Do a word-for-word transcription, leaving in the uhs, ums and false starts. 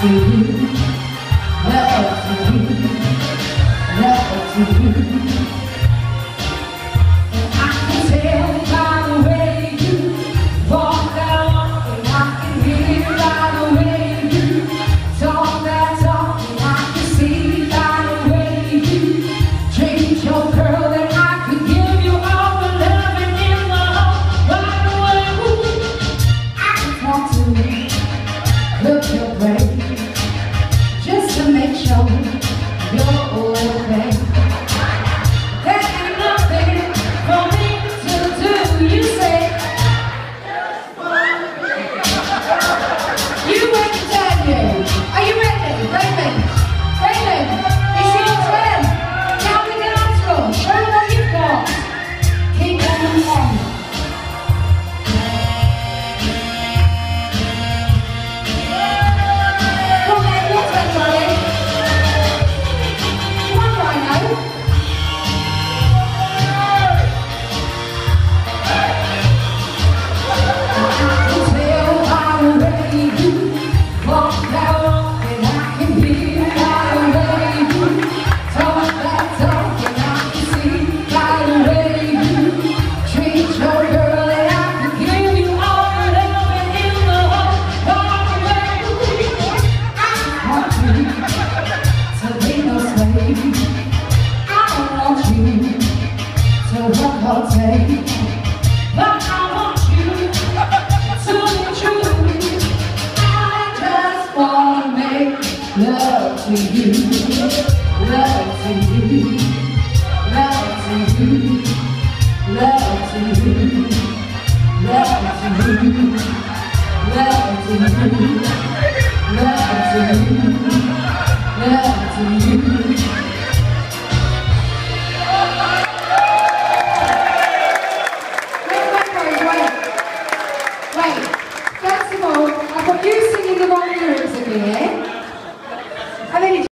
to you, love to you, love to you. And I can tell by the way you walk that walk, and I can hear by the way you talk that talk, and I can see by the way you treat your girl that I could give you all the loving in the whole wide world. I can talk to you, look your way, just to make sure you're okay. There ain't nothing for me to do. You say, you wait to tell you. Are you ready? Raymond, Raymond, it's your turn. Now we can answer. Show what you've got. Keep on on. Come on, your turn, darling. Come on, Rhino. I can tell by the way you walk that walk, and I can hear by the way you talk that talk, and I can see by the way you treat your girl, and I can give you all the loving in the whole wide world. I want you to be no slave. I don't want you to work all day, but I want you to be true. I just wanna make love to you, love to you, love to you, love to you, love to you, love to you.